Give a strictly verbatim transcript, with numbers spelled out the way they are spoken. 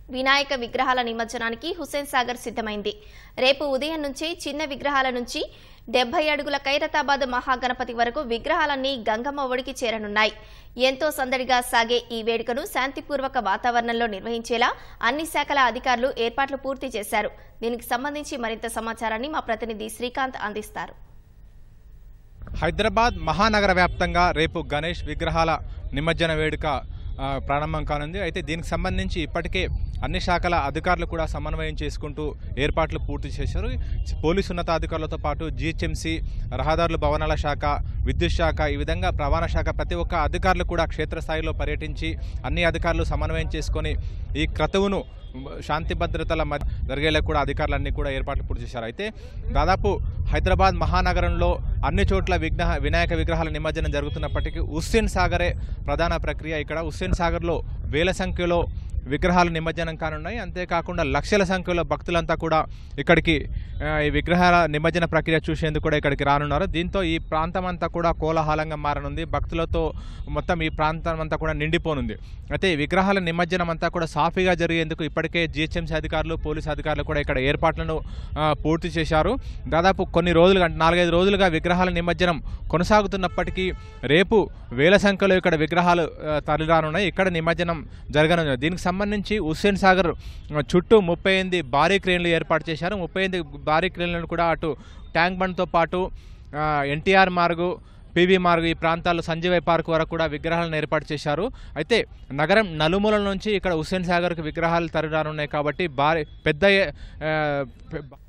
వినాయక విగ్రహాల నిమజ్జనానికి హుస్సేన్ సాగర్ సిద్ధమైంది. రేపు ఉదయం నుంచి చిన్న విగ్రహాల నుంచి డెబ్బై అడుగుల ఖైరతాబాద్ మహాగణపతి వరకు విగ్రహాలన్నీ గంగమ్మ ఒడికి చేరనున్నాయి. ఎంతో సందడిగా సాగే ఈ వేడుకను శాంతిపూర్వక వాతావరణంలో నిర్వహించేలా అన్ని శాఖల అధికారులు ఏర్పాట్లు పూర్తి చేశారు. దీనికి సంబంధించి మరింత సమాచారాన్ని మా ప్రతినిధి శ్రీకాంత్ అందిస్తారు. హైదరాబాద్ మహానగర వ్యాప్తంగా రేపు గణేష్ విగ్రహాల నిమజ్జన వేడుక ప్రారంభం కానుంది. అయితే దీనికి సంబంధించి ఇప్పటికే అన్ని శాఖల అధికారులు కూడా సమన్వయం చేసుకుంటూ ఏర్పాట్లు పూర్తి చేశారు. పోలీసు ఉన్నతాధికారులతో పాటు జిహెచ్ఎంసీ, రహదారుల భవనాల శాఖ, విద్యుత్ శాఖ, ఈ విధంగా రవాణా శాఖ ప్రతి ఒక్క అధికారులు కూడా క్షేత్రస్థాయిలో పర్యటించి అన్ని అధికారులు సమన్వయం చేసుకొని ఈ క్రతువును శాంతి భద్రతల మధ్య జరిగేలా కూడా అధికారులన్నీ కూడా ఏర్పాట్లు పూర్తి చేశారు. అయితే దాదాపు హైదరాబాద్ మహానగరంలో అన్ని చోట్ల విఘ్న వినాయక విగ్రహాల నిమజ్జనం జరుగుతున్నప్పటికీ హుస్సేన్ సాగరే ప్రధాన ప్రక్రియ. ఇక్కడ హుస్సేన్ సాగర్లో వేల సంఖ్యలో విగ్రహాలు నిమజ్జనం కానున్నాయి. అంతేకాకుండా లక్షల సంఖ్యలో భక్తులంతా కూడా ఇక్కడికి ఈ విగ్రహాల నిమజ్జన ప్రక్రియ చూసేందుకు కూడా ఇక్కడికి రానున్నారు. దీంతో ఈ ప్రాంతం అంతా కూడా కోలాహలంగా మారనుంది. భక్తులతో మొత్తం ఈ ప్రాంతం అంతా కూడా నిండిపోనుంది. అయితే ఈ విగ్రహాల నిమజ్జనం అంతా కూడా సాఫీగా జరిగేందుకు ఇప్పటికే జిహెచ్ఎంసీ అధికారులు, పోలీసు అధికారులు కూడా ఇక్కడ ఏర్పాట్లను పూర్తి చేశారు. దాదాపు కొన్ని రోజులుగా నాలుగైదు రోజులుగా విగ్రహాల నిమజ్జనం కొనసాగుతున్నప్పటికీ రేపు వేల సంఖ్యలో ఇక్కడ విగ్రహాలు తరలిరానున్నాయి. ఇక్కడ నిమజ్జనం జరగనుంది. దీనికి సంబంధించి హుస్సేన్ సాగర్ చుట్టూ ముప్పై ఎనిమిది భారీ క్రేన్లు ఏర్పాటు చేశారు. ముప్పై ఎనిమిది భారీ క్రేన్లను కూడా అటు ట్యాంక్ బండ్తో పాటు ఎన్టీఆర్ మార్గు, పీవీ మార్గు, ఈ ప్రాంతాల్లో సంజీవయ్య పార్క్ వరకు కూడా విగ్రహాలను ఏర్పాటు చేశారు. అయితే నగరం నలుమూలల నుంచి ఇక్కడ హుస్సేన్ సాగర్కి విగ్రహాలు తరలిరానున్నాయి కాబట్టి భారీ పెద్ద